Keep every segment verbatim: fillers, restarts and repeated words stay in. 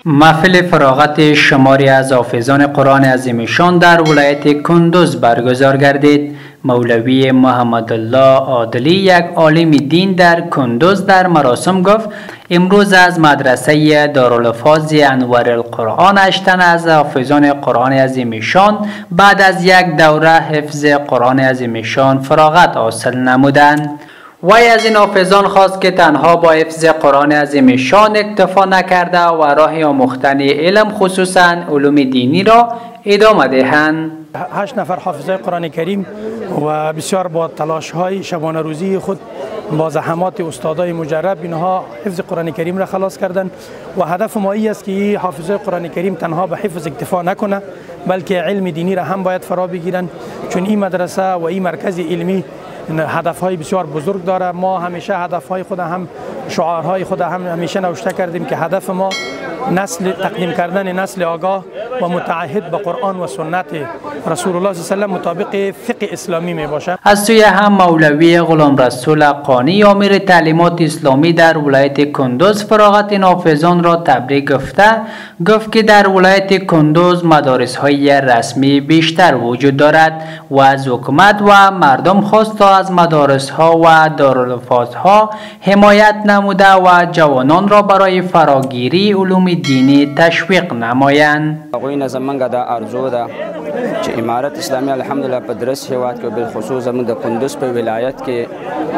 محفل فراغت شماری از حافظان قرآن عظیمشان در ولایت کندوز برگزار گردید. مولوی محمد الله عادلی، یک عالم دین در کندوز، در مراسم گفت امروز از مدرسه دارالحفاظ انوار القرآن هشت تن از حافظان قرآن عظیمشان بعد از یک دوره حفظ قرآن عظیمشان فراغت حاصل نمودند. وی از این حافظان خواست که تنها با حفظ قرآن عظیمشان اکتفا نکرده و راه آموختن علم خصوصا علوم دینی را ادامه دهند. هشت نفر حافظای قرآن کریم و بسیار با تلاش های شبانه روزی خود با زحمات استادای مجرب اینها حفظ قرآن کریم را خلاص کردند و هدف ما این است که حافظای قرآن کریم تنها به حفظ اکتفا نکنه بلکه علم دینی را هم باید فرا بگیرند، چون این مدرسه و این مرکز علمی هدفهای بسیار بزرگ داره. ما همیشه هدفهای خود هم شعارهای خود هم همیشه نوشته کردیم که هدف ما نسل تقدیم کردن نسل آگاه و متعهد به قرآن و سنت رسول الله صلی الله علیه و آله مطابق فقه اسلامی می باشه. از سوی هم مولوی غلام رسول قانی، امیر تعلیمات اسلامی در ولایت کندوز، فراغت این حافظان را تبریک گفته گفت که در ولایت کندوز مدارس های رسمی بیشتر وجود دارد و از حکومت و مردم خواست تا از مدارس ها و دارالحفاظ ها حمایت نموده و جوانان را برای فراگیری علوم دینی تشویق نمایند. اغوی زمونږ دا ارزو ده چې امارت اسلامی الحمدلله په درس هیواد کې بالخصوص زموږ د کندوز په ولایت کې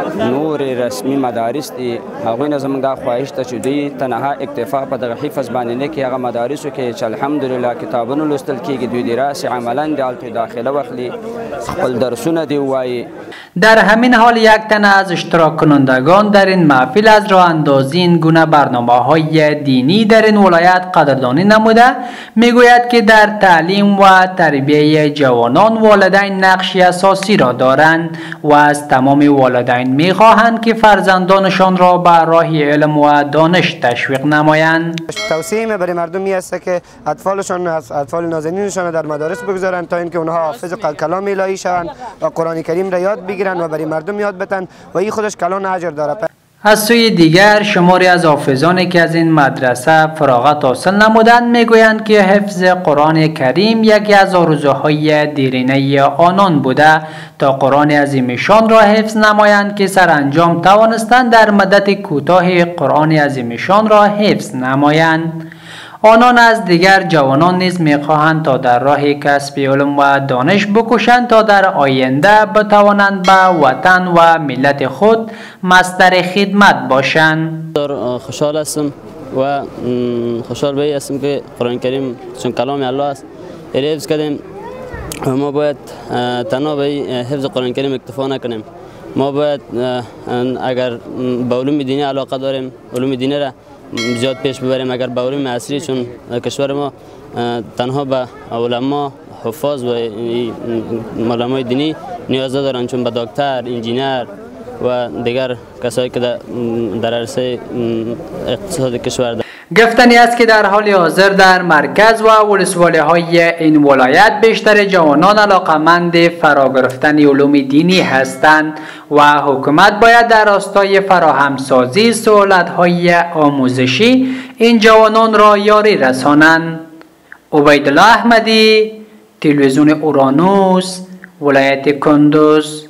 نور رسمي مدارس دي. هغوی زموږ دا خواهش ته چې دوی تنها اکتفا په دغه حفظ باندې نه کوي، هغه مدارسو کې چې الحمدلله کتابونه لوستل کیږي دوی د راسي عملا د هلته داخله واخلي، خپل درسونه دی وایي. در همین حال یک تن از اشتراک کنندگان در این محفل از راه اندازی این گونه برنامه های دینی در این ولایت قدردانی نموده میگوید که در تعلیم و تربیه جوانان والدین نقشی اساسی را دارند و از تمام والدین میخواهند که فرزندانشان را به راه علم و دانش تشویق نمایند. توصیه برای مردم می است که اطفالشان اطفال نازنینشان در مدارس بگذارند تا اینکه اونها حافظ کلام الهی شوند و قرآن کریم را یاد بگیرند و برای مردم یاد بدن و این خودش کلان اجر داره. از سوی دیگر شماری از حافظانی که از این مدرسه فراغت حاصل نمودند میگویند که حفظ قرآن کریم یکی از آرزوهای دیرینه آنان بوده تا قرآن عظیمشان را حفظ نمایند که سرانجام توانستند در مدت کوتاه قرآن عظیمشان را حفظ نمایند. آنان از دیگر جوانان نیز میخواهند تا در راه کسب علم و دانش بکوشند تا در آینده بتوانند به وطن و ملت خود مصدر خدمت باشند. خوشحال هستم و خوشحال به هستم که قرآن کریم چون کلام الله است حفظ کردیم و ما باید تنها به حفظ قرآن کریم اکتفا نکنیم. ما باید اگر به علوم دینی علاقه داریم علوم دینی را زیاد پیش ببریم. اگر به علوم عصری، چون کشور ما تنها به علما حفاظ و علمای دینی نیاز دارند، چون به دکتر، انجینر و دیگر کسایی که در عرصه اقتصاد کشور دارند. گفتنی است که در حال حاضر در مرکز و ولسوالی های این ولایت بیشتر جوانان علاقمند فرا گرفتن علوم دینی هستند و حکومت باید در راستای فراهمسازی سهولت‌های آموزشی این جوانان را یاری رسانند. عبیدالله احمدی، تلویزیون اورانوس، ولایت کندوز.